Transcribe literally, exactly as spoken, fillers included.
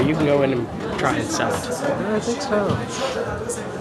you can go in and try and sell it. I think so.